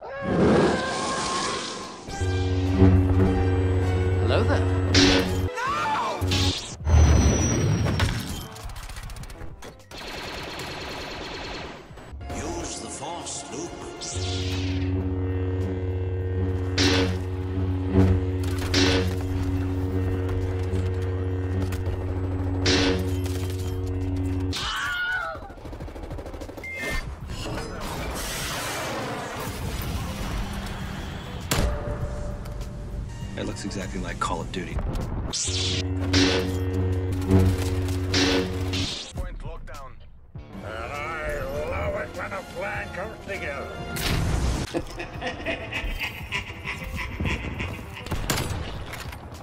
Hello there. Use the force, noob. It looks exactly like Call of Duty. Point lockdown. And I love it when a plan comes together.